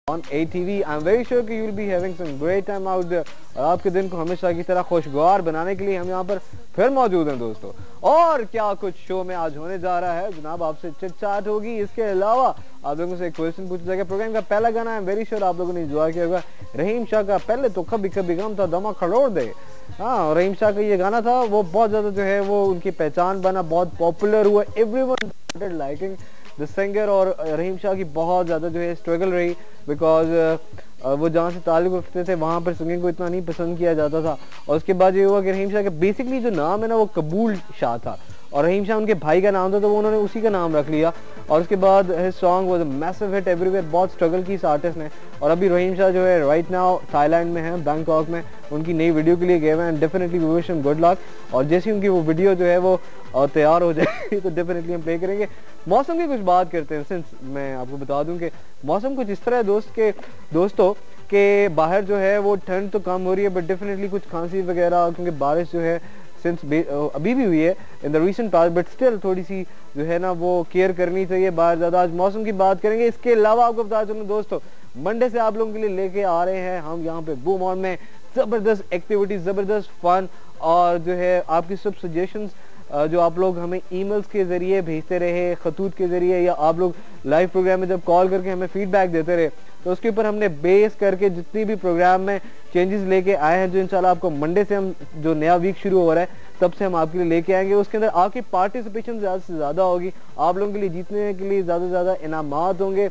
on ATV. I'm very sure कि you'll be having some great time out there. और आपके दिन को हमेशा की तरह खुशगवार बनाने के लिए हम यहाँ पर फिर मौजूद हैं दोस्तों। और क्या कुछ शो में आज होने जा रहा है जनाब, आपसे चिट चाट होगी। इसके अलावा आप लोगों से एक क्वेश्चन पूछा जाएगा। प्रोग्राम का पहला गाना है वेरी श्योर आप लोगों ने एंजॉय किया होगा, रहीम शाह का पहले तो कभी कभी गम था दमा खड़ोड़ दे। हाँ, रहीम शाह का ये गाना था, वो बहुत ज्यादा जो है वो उनकी पहचान बना, बहुत पॉपुलर हुआ, everyone started liking the singer. और रहीम शाह की बहुत ज्यादा जो है स्ट्रगल रही, बिकॉज वो जहाँ से ताल्लुक रखते थे वहाँ पर सिंगिंग को इतना नहीं पसंद किया जाता था। और उसके बाद ये हुआ कि रहीम शाह का बेसिकली जो नाम है ना वो कबूल शाह था, और रहीम शाह उनके भाई का नाम था, तो वो उन्होंने उसी का नाम रख लिया। और उसके बाद his song was a massive hit everywhere. बहुत स्ट्रगल की इस आर्टिस्ट ने। और अभी रहीम शाह जो है राइट नाउ थाईलैंड में है, बैंकॉक में, उनकी नई वीडियो के लिए गए हुए हैं। Definitely we wish him good luck. और जैसे उनकी वो वीडियो जो है वो तैयार हो जाएगी तो डेफिनेटली हम प्ले करेंगे। मौसम की कुछ बात करते हैं। सिंस मैं आपको बता दूं कि मौसम कुछ इस तरह है दोस्तों के बाहर जो है वो ठंड तो कम हो रही है, बट डेफिनेटली कुछ खांसी वगैरह, क्योंकि बारिश जो है सिंस अभी भी हुई है in the recent past, but still थोड़ी सी जो है ना वो केयर करनी चाहिए बाहर ज्यादा। आज मौसम की बात करेंगे। इसके अलावा आपको बता चलूं दोस्तों, मंडे से आप लोगों के लिए लेके आ रहे हैं हम यहाँ पे बूम ऑन में जबरदस्त एक्टिविटीज, जबरदस्त फन, और जो है आपकी सब सजेशंस जो आप लोग हमें ईमेल्स के जरिए भेजते रहे, खतूत के जरिए, या आप लोग लाइव प्रोग्राम में जब कॉल करके हमें फीडबैक देते रहे, तो उसके ऊपर हमने बेस करके जितनी भी प्रोग्राम में चेंजेस लेके आए हैं, जो इंशाल्लाह आपको मंडे से हम जो नया वीक शुरू हो रहा है तब से हम आपके लिए लेके आएंगे। उसके अंदर आपकी पार्टिसिपेशन ज्यादा से ज्यादा होगी, आप लोगों के लिए जीतने के लिए ज्यादा से ज्यादा इनामात होंगे,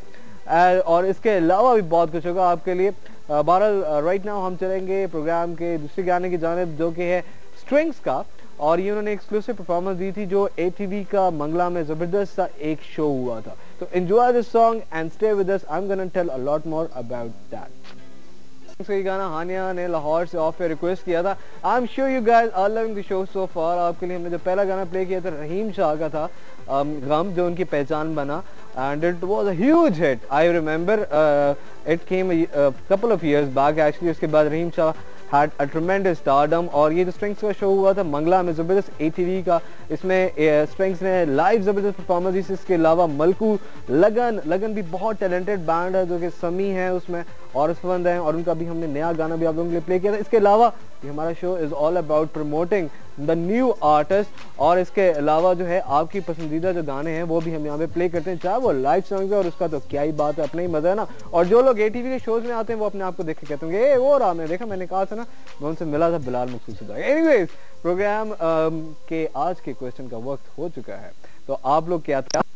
और इसके अलावा भी बहुत कुछ होगा आपके लिए। बहरहाल राइट नाउ हम चलेंगे प्रोग्राम के दूसरे गाने की जानिब, जो कि है स्ट्रिंग्स का। और ये उन्होंने एक्सक्लूसिव परफॉर्मेंस दी थी जो ATV का मंगला में जबरदस्त सा एक शो हुआ था। तो enjoy this song and stay with us. I am gonna tell a lot more about that. ये गाना हानिया ने लाहौर से ऑफ रिक्वेस्ट किया था। I am sure you guys are loving the show so far. आपके लिए हमने जो पहला गाना प्ले किया था रहीम शाह का था, गम, जो उनकी पहचान बना, and it was a huge hit. I remember it came a couple of years back actually. उसके बाद रहीम Shah had a tremendous stardom। और ये जो स्ट्रिंग्स का शो हुआ था मंगला में जबरदस्त ATV का, इसमें स्ट्रिंग्स ने लाइव जबरदस्त परफॉर्मेंस दी। इसके अलावा मलकू लगन भी बहुत टैलेंटेड बैंड है, जो कि समी है उसमें और उसफंद है, और उनका भी हमने नया गाना भी आप लोगों के लिए प्ले किया था। इसके अलावा हमारा show is all about promoting the new artist, और इसके अलावा जो है आपकी पसंदीदा जो गाने हैं वो भी हम यहाँ पे प्ले करते हैं, चाहे वो लाइव सॉन्ग है, और उसका तो क्या ही बात है, अपना ही मजा है ना। और जो लोग ATV के शोज में आते हैं वो अपने आप को देख के कहते होंगे वो रहा, मैं देखा, मैंने कहा था ना, मैं उनसे मिला था बिलाल मखसूस। एनीवेज प्रोग्राम के आज के क्वेश्चन का वक्त हो चुका है, तो आप लोग क्या था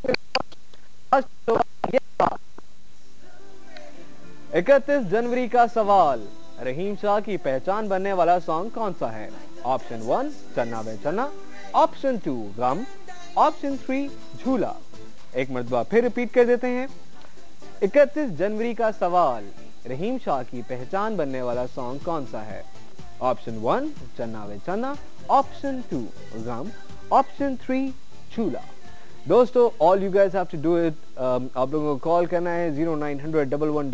31 जनवरी का सवाल, रहीम शाह की पहचान बनने वाला सॉन्ग कौन सा है? ऑप्शन 1 चन्ना वे चन्ना, ऑप्शन 2 गम, ऑप्शन 3 झूला। एक मरतबा फिर रिपीट कर देते हैं। 31 जनवरी का सवाल, रहीम शाह की पहचान बनने वाला सॉन्ग कौन सा है? ऑप्शन 1 चन्ना वे चन्ना, ऑप्शन 2 गम, ऑप्शन 3 झूला। दोस्तों all you guys have to do it, आप लोगों को कॉल करना है 0900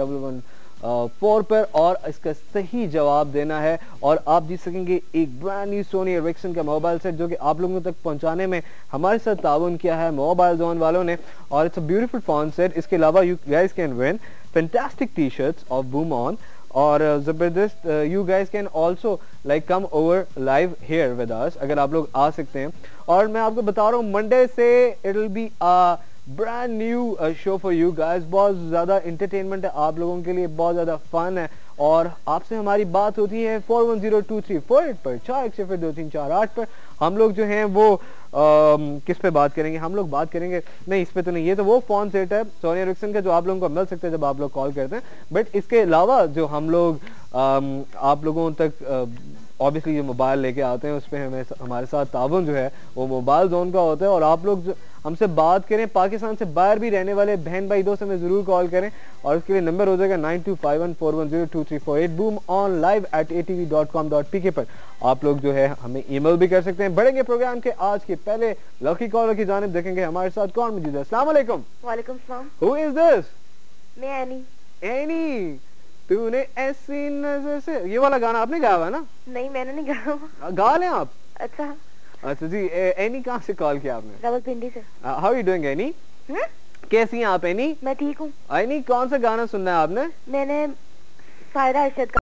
1111 पर, और इसका सही जवाब देना है, और आप जीत सकेंगे एक ब्रांड न्यू सोनी एरिक्सन का मोबाइल सेट, जो कि आप लोगों तक पहुंचाने में हमारे साथ ताउन किया है मोबाइल जोन वालों ने, और it's a beautiful phone set. इसके अलावा you guys can win fantastic t-shirts of boom on, और जबरदस्त you guys can also like come over live here with us, अगर आप लोग आ सकते हैं। और मैं आपको बता रहा हूँ मंडे से it will be a brand new show for you guys. बहुत ज्यादा एंटरटेनमेंट है आप लोगों के लिए, बहुत ज्यादा फन है, और आपसे हमारी बात होती है 410234 पर, 4 पर। हम लोग जो हैं वो किस पे बात करेंगे? हम लोग बात करेंगे, नहीं इस पे तो नहीं, ये तो वो फोन सेट है सोनी एरिक्सन का जो आप लोगों को मिल सकता है जब आप लोग कॉल करते हैं। बट इसके अलावा जो हम लोग आप लोगों तक ऑब्वियसली जो मोबाइल लेके आते हैं उस पर हमें हमारे साथ ताउन जो है वो मोबाइल जोन का होता है। और आप लोग जो हमसे बात करें, पाकिस्तान से बाहर भी रहने वाले बहन भाई दोस्त हमें जरूर कॉल करें, और उसके लिए नंबर हो जाएगा 925141022348 बूम ऑन लाइव @atv.com.pk पर। आप लोग जो है हमें ईमेल भी कर सकते हैं। बढ़ेंगे प्रोग्राम के आज के पहले लकी कॉलर की जानिब, देखेंगे हमारे साथ कौन मौजूद है। अस्सलाम वालेकुम। वालेकुम सलाम। Who is this? मैं एनी। एनी, तूने ऐसी नजर से, ये वाला गाना आपने गाया हुआ है ना? नहीं मैंने नहीं गाया। गा लें आप? अच्छा अच्छा जी। एनी कहाँ से कॉल किया आपने? रावलपिंडी से। How are you doing Annie? कैसी हैं आप एनी? मैं ठीक हूँ। एनी कौन सा गाना सुनना है आपने? मैंने फायदा अरशद का